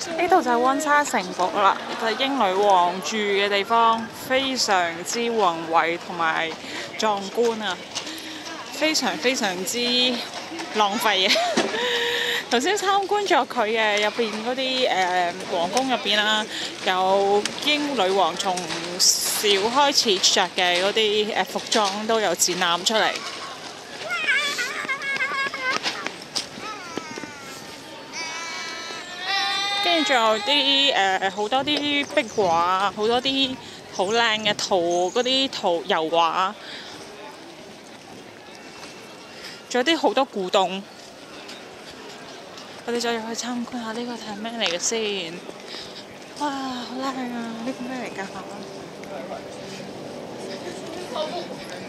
呢度就係溫莎城堡啦，就係英女王住嘅地方，非常之宏偉同埋壯觀啊！非常之浪費嘅。頭先參觀咗佢嘅入邊嗰啲皇宮入邊啦，有英女王從小開始着嘅嗰啲服裝都有展覽出嚟。跟住仲有啲好多啲壁畫，好多啲好靚嘅嗰啲油畫，仲有啲好多古董。我哋再入去參觀下呢個係咩嚟嘅先？哇，好靚啊！呢個咩嚟㗎？